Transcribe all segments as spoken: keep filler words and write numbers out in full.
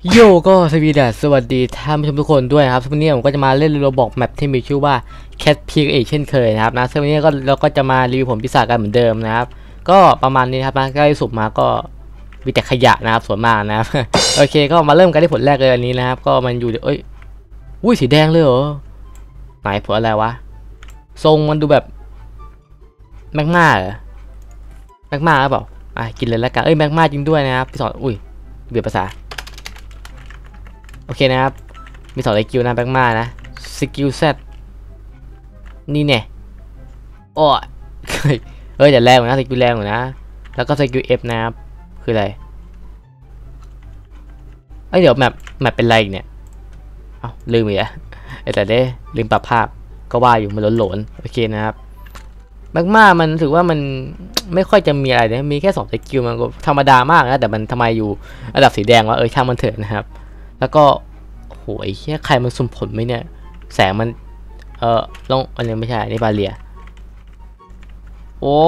โยก็สวีดัสสวัสดีท่านผู้ชมทุกคนด้วยครับวันนี้ผมก็จะมาเล่นโรบอกแมปที่มีชื่อว่า Cat Peak อีกเช่นเคยนะครับนะซึ่งวันนี้ก็เราก็จะมารีวิวผลปีศาจกันเหมือนเดิมนะครับก็ประมาณนี้ครับนะใกล้สุดมาก็มีแต่ขยะนะครับส่วนมากนะครับ โอเคก็มาเริ่มกันที่ผลแรกเลยอันนี้นะครับก็มันอยู่เอ้ยอุ้ยสีแดงเลยเหรอไหนผลอะไรวะทรงมันดูแบบแมกมาเหรอแมกมาหรือเปล่าอ่ะกินเลยแล้วกันเอ้ยแมกมาจริงด้วยนะครับพี่สอนอุ้ยเบียดภาษาโอเคนะครับมีสองสกิลนะแบงค์มานะสกิล Z นี่เนี่ยโอ้ยเอ้ยอย่าแรงนะสกิลแรงนะแล้วก็สกิล F นะครับคืออะไรเอ้ยเดี๋ยวแมปแมปเป็นไรอีกเนี่ยเอ้าลืมอีกแล้วไอ้แต่เด้ลืมปรับภาพก็ว่าอยู่มันหลนๆโอเคนะครับแบงค์มามันถือว่ามันไม่ค่อยจะมีอะไรนะมีแค่สองสกิลมันก็ธรรมดามากนะแต่มันทำไมอยู่ระดับสีแดงวะเออช่างมันเถอะนะครับแล้วก็โหยแค่ใครมันสุ่มผลไหมเนี่ยแสงมันเออลองอันนี้ไม่ใช่นี่บาเลียโอ้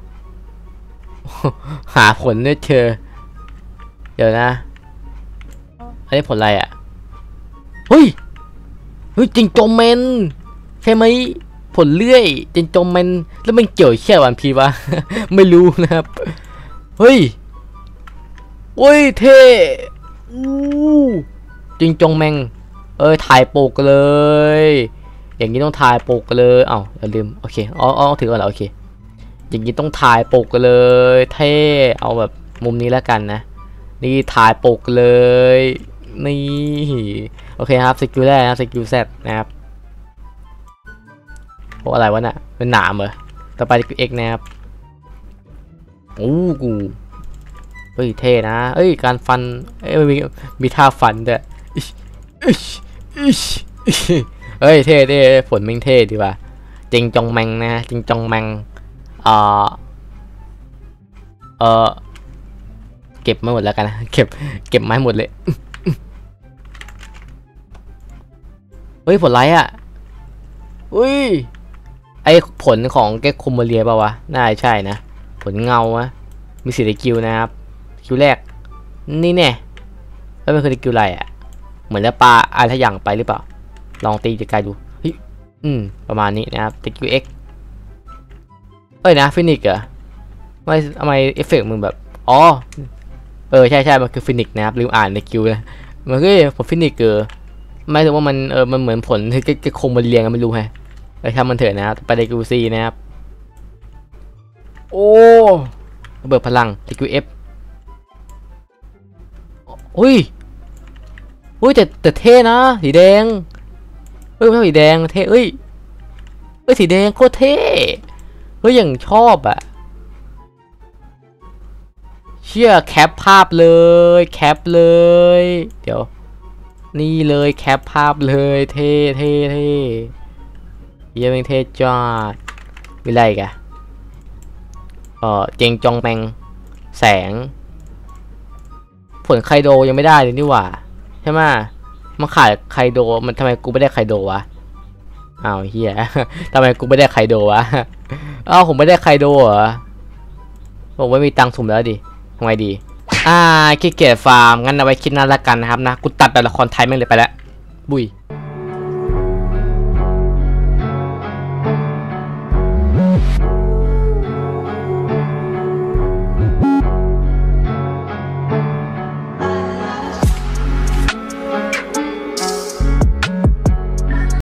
หาผลด้วยเธอเดี๋ยวนะอันนี้ผลอะไรอ่ะเฮ้ยเฮ้ยจิงจอมแมนใช่ไหมผลเลื่อยจิงจอมแมนแล้วมันเกี่ยวแค่วันพีวะ ไม่รู้นะครับเฮ้ยโอ้ยเท่อู้จิงจงแมงเอ้ยถ่ายปกเลยอย่างนี้ต้องถ่ายปกเลยเอ้าอย่าลืมโอเคอ๋ออ๋อถือก่อนเหรอโอเคอย่างนี้ต้องถ่ายปกเลยเท่เอาแบบมุมนี้แล้วกันนะนี่ถ่ายปกเลยนี่โอเคครับสกิลแรกนะสกิล Z นะครับโอ้อะไรวะน่ะเป็นหนามเหรอต่อไปสกิล X นะครับโอ้กูเฮ้ยเท่นะเอ้ยการฟันเอ้ยมีมีท่าฟันด้วยเฮ้ยเท่เท่ผลแม่งเท่ดีว่ะจิงจองแมงนะจิงจองแมงเอ่อเอ่อเก็บมาหมดแล้วกันนะเก็บเก็บไม้หมดเลยเฮ้ยผลไรอ่ะอุ้ยไอผลของแกคอมโมเลียป่าวะน่าใช่นะผลเงาอะมีสี่สกิลนะครับคิวแรกนี่แน่แล้วเป็นสกิลอะไรอ่ะเหมือนจะปลาอะไรทั้งอย่างไปหรือเปล่าลองตีจากไกลดูเฮ้ยอืมประมาณนี้นะครับสกิล X เอ้ยนะฟินิกเหรอไม่ทำไมเอฟเฟกต์มึงแบบอ๋อเออใช่ใช่มันคือฟินิกนะครับลืมอ่านในคิวนะมันก็ผมฟินิกเกอร์ไม่รู้ว่ามันเออมันเหมือนผลที่จะคงมันเรียงกันไม่รู้ไงไปทำมันเถอะนะครับไปในคิวซีนะครับโอ้เบิดพลังสกิล F อุ้ยอุ้ยแต่แต่เท่นะสีแดงเฮ้ยไม่ใช่สีแดงเท่เอ้ยเฮ้ยสีแดงโคตรเท่เฮ้ยอย่างชอบอะเชื่อแคปภาพเลยแคปเลยเดี๋ยวนี่เลยแคปภาพเลยเท่เท่เท่เยี่ยมเท่จัดมีอะไรกันเออเจงจองแมงแสงผลไคโดยังไม่ได้เลยนี่หว่าใช่ไหมมันขาดไคโดมันทำไมกูไม่ได้ไคโดวะอ้าวเฮียทำไมกูไม่ได้ไคโดวะอ้าวผมไม่ได้ไคโดเหรอผมไม่มีตังค์สุ่มแล้วดิทำไงดีอ่าขี้เกียจฟาร์มงั้นเอาไว้คิดหน้าละกันนะครับนะกูตัดแบบละครไทยแม่งเลยไปแล้วบุย